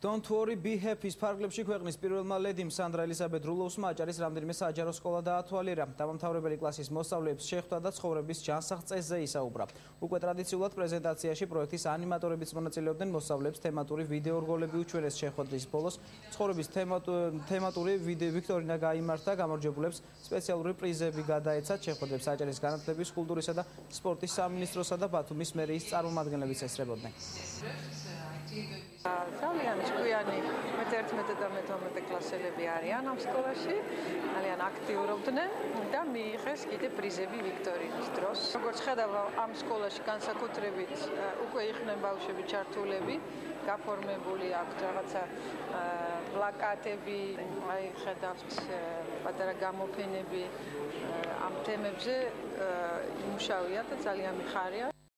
Don't worry, be happy. ფარგლებში ქვეყნის პირველმა ლედიმ სანდრა ელისაბედ რულოვსმა აჭარის რამდენიმე საჯარო სკოლა დაათვალიერა. დამამთავრებელი კლასის მოსწავლეებს შეხვდა და ცხოვრების ჯანსაღ წესზე ისაუბრა. უკვე ტრადიციულად პრეზენტაციაში პროექტის ანიმატორებიც მონაწილეობდნენ. მოსწავლეებს თემატური ვიდეო რგოლები უჩვენეს შეხვედრის ბოლოს. ცხოვრების თემატური ვიქტორინა გაიმართა, გამარჯვებულებს სპეციალური პრიზები გადაეცათ. შეხვედრებს აჭარის განათლების, კულტურისა და სპორტის სამინისტროსა და ბათუმის მერიის წარმომადგენლებიც ესწრებოდნენ. ძალიან ჭკვიანი მე-11 და მე-12 კლასელები არიან ამ სკოლაში, ძალიან აქტიურობდნენ და მიიღეს კიდე პრიზები ვიქტორინის დროს. როგორც ხედავ, ამ სკოლაში განსაკუთრებით უკვე იყვნენ ბავშვები ჩართულები, გაფორმებული აქვთ რაღაცა პლაკატები, აი ხედავთ პატარა გამოფენები ამ თემებზე იმუშავია და ძალიან მიხარია.